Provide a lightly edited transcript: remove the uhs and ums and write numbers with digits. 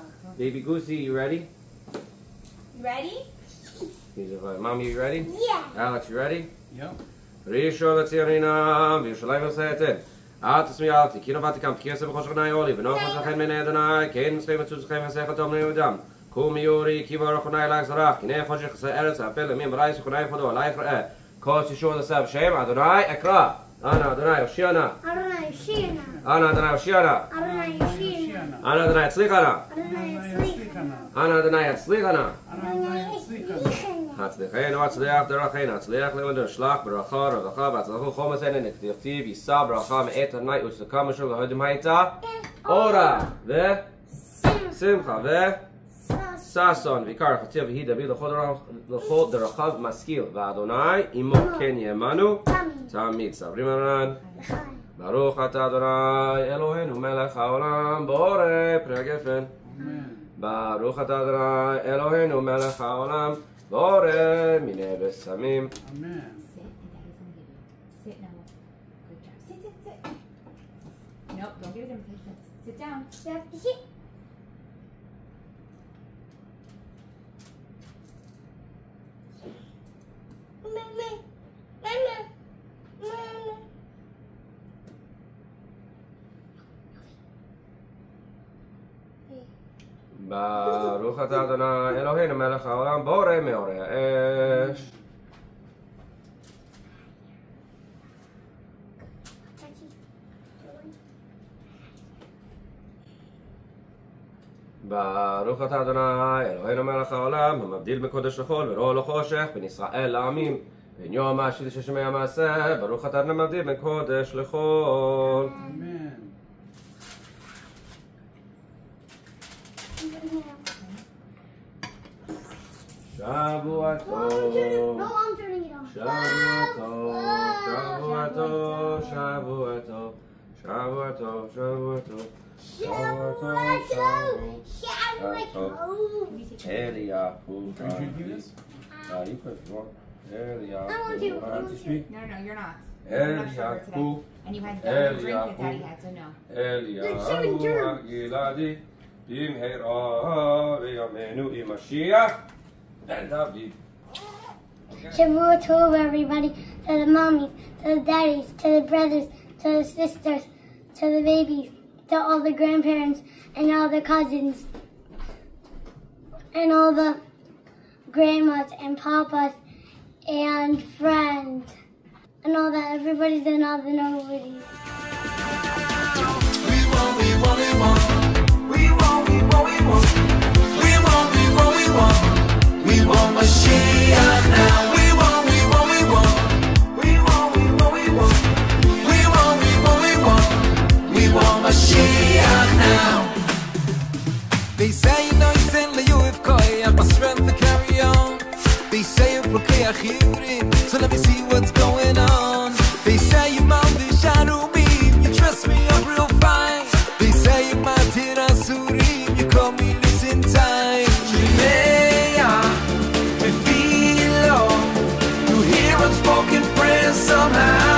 Baby Goosey, you ready? You ready? Mommy, you ready? Yeah. Alex, you ready? Yep. ראשון לציוננה, וירושלים ועשייתן. אל תשמי אלתי, כי נובעתי קם, כי יעשה בחושך עיני עולי, ונוח לכם מעיני אדוני, כן מסכים מצוצכם ועשיך טוב בני יהודם. קום יורי, כי ברוך עיני אלייך זרח, כי נהיה חושך עשה ארץ, האפל למי מרייס וחוני יחודו, עלייך ראה. כל שישור לסב שם, אדוני אקרא. אנא אדוני יושיע נא. Adonai Yeshina. אנא אדוני יושיע נא. Adonai Yeshina. אנא אדוני יצליח נא. Adonai Yeshina. אנא אדוני יצליח נא. Adonai Yeshina. הצליחנו, הצליח דרכנו, הצליח לעודו, שלח ברכה, רווחה, והצלחו חומס הנה נכתיב, יישא ברכה מאת הני וצדקה משול והודים הייתה אורה ושמחה וששון ויקר חטיב והיא דוד לכל דרכיו משכיל ואדוני עמו כן יאמנו תמיד סברים הרן ברוך אתה אדוני אלוהינו מלך העולם בורא פרי הגפן ברוך אתה אדוני אלוהינו מלך העולם בורא מיני בשמים. Amen. Sit, and Daddy's gonna give you. Sit now. Good job. Sit. Nope, don't give it him. Sit down. You have to sit. ברוך אתה אדוני אלוהינו מלך העולם בורא מאורי האש. ברוך אתה אדוני אלוהינו מלך העולם המבדיל בין קודש לחול ורוע לחושך בין ישראל לעמים בין יום השביעי ששמי המעשה ברוך אתה אדוני מבדיל בין קודש לחול. Amen. שבוע טוב, No, I'm turning it on. שבוע טוב, שבוע טוב, שבוע טוב, שבוע טוב, שבוע טוב, שבוע טוב, אליהו, Are you drinking this? you put it wrong. I want to. No, you're not. You're not sober today. And you had the other drink that Daddy had, so no. אליהו הגלעדי, במהרה בימינו עם משיח בן דוד. Shavua Tov, everybody, to the mommies, to the daddies, to the brothers, to the sisters, to the babies, to all the grandparents, and all the cousins, and all the grandmas and papas, and friends, and all that everybody's and all the nobodies. We want, we want, we want. We want, we want, we want. We want, we want, we want. We want Mashiach now. We want, we want, we want. We want, we want, we want. We want, we want, we want. We want Mashiach now. They say you know you send you if koi have my strength to carry on. They say you look like so let me see what's going on. They say you mount the shadow beam, you trust me I'm real fine. They say you might hit a surim, you call me this in time. You hear unspoken prayers somehow.